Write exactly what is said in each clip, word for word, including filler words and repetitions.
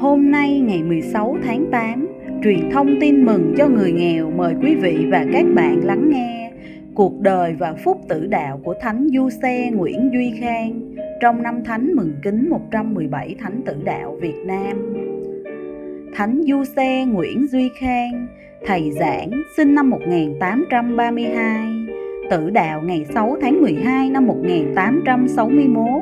Hôm nay ngày mười sáu tháng tám, truyền thông tin mừng cho người nghèo mời quý vị và các bạn lắng nghe cuộc đời và phúc tử đạo của Thánh Du Xe Nguyễn Duy Khang trong năm Thánh mừng kính một trăm mười bảy Thánh tử đạo Việt Nam. Thánh Du Xe Nguyễn Duy Khang, thầy giảng, sinh năm một nghìn tám trăm ba mươi hai, tử đạo ngày sáu tháng mười hai năm một nghìn tám trăm sáu mươi mốt.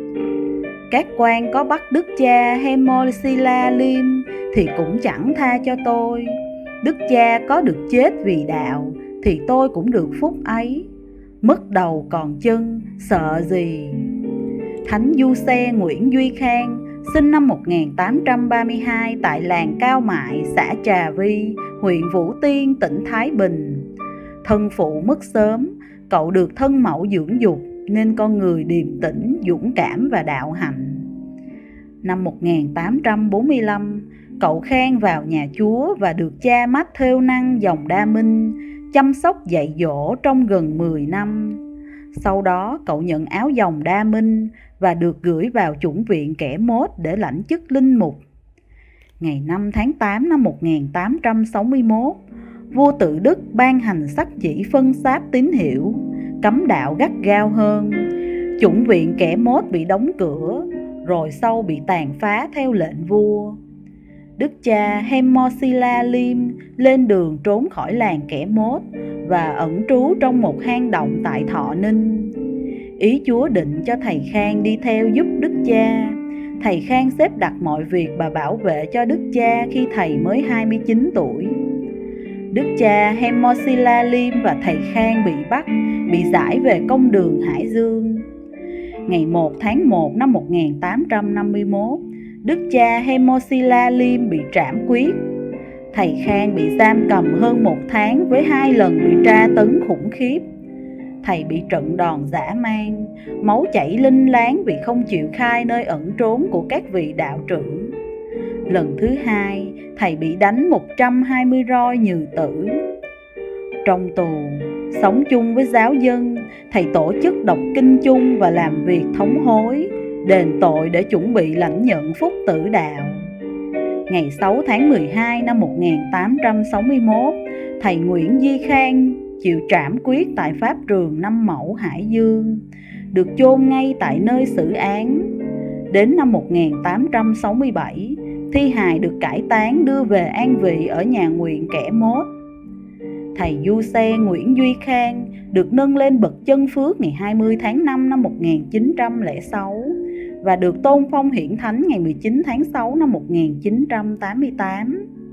Các quan có bắt đức cha Hemosila Liêm thì cũng chẳng tha cho tôi. Đức cha có được chết vì đạo thì tôi cũng được phúc ấy. Mất đầu còn chân, sợ gì? Thánh Du Xe Nguyễn Duy Khang, sinh năm một nghìn tám trăm ba mươi hai tại làng Cao Mại, xã Trà Vi, huyện Vũ Tiên, tỉnh Thái Bình. Thân phụ mất sớm, cậu được thân mẫu dưỡng dục nên con người điềm tĩnh, dũng cảm và đạo hạnh. Năm một nghìn tám trăm bốn mươi lăm, cậu Khang vào nhà Chúa và được cha Matthew Năng dòng Đa Minh chăm sóc dạy dỗ trong gần mười năm. Sau đó cậu nhận áo dòng Đa Minh và được gửi vào chủng viện Kẻ Mốt để lãnh chức linh mục. Ngày năm tháng tám năm một nghìn tám trăm sáu mươi mốt, vua Tự Đức ban hành sắc chỉ phân xác tín hiệu, cấm đạo gắt gao hơn. Chủng viện Kẻ Mốt bị đóng cửa, rồi sau bị tàn phá theo lệnh vua. Đức cha Hemosila Liêm lên đường trốn khỏi làng Kẻ Mốt và ẩn trú trong một hang động tại Thọ Ninh. Ý Chúa định cho thầy Khang đi theo giúp Đức cha. Thầy Khang xếp đặt mọi việc và bảo vệ cho Đức cha khi thầy mới hai mươi chín tuổi. Đức cha Hemosila Liêm và thầy Khang bị bắt, bị giải về công đường Hải Dương. Ngày một tháng một năm một nghìn tám trăm năm mươi mốt, Đức cha Hemosila Liêm bị trảm quyết. Thầy Khang bị giam cầm hơn một tháng với hai lần bị tra tấn khủng khiếp. Thầy bị trận đòn dã man, máu chảy linh láng vì không chịu khai nơi ẩn trốn của các vị đạo trưởng. Lần thứ hai, thầy bị đánh một trăm hai mươi roi nhừ tử. Trong tù, sống chung với giáo dân, thầy tổ chức đọc kinh chung và làm việc thống hối, đền tội để chuẩn bị lãnh nhận phúc tử đạo. Ngày sáu tháng mười hai năm một nghìn tám trăm sáu mươi mốt, thầy Nguyễn Duy Khang chịu trảm quyết tại pháp trường Năm Mẫu, Hải Dương, được chôn ngay tại nơi xử án. Đến năm một nghìn tám trăm sáu mươi bảy, thi hài được cải táng đưa về an vị ở nhà nguyện Kẻ Mốt. Thầy Du Xe Nguyễn Duy Khang được nâng lên bậc chân phước ngày hai mươi tháng năm năm một nghìn chín trăm lẻ sáu và được tôn phong hiển thánh ngày mười chín tháng sáu năm một nghìn chín trăm tám mươi tám.